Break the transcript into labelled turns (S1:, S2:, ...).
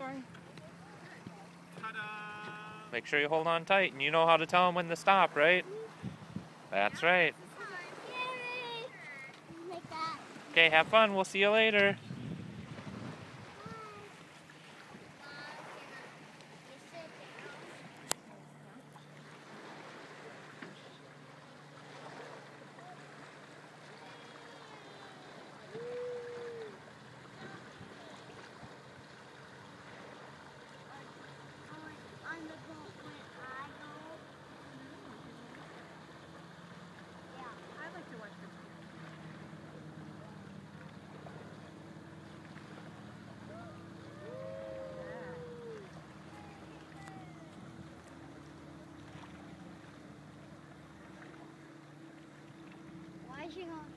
S1: going.
S2: Ta-da! Make sure you hold on tight, and you know how to tell them when to stop, right? That's right. Okay, have fun. We'll see you later.
S3: Why is she going?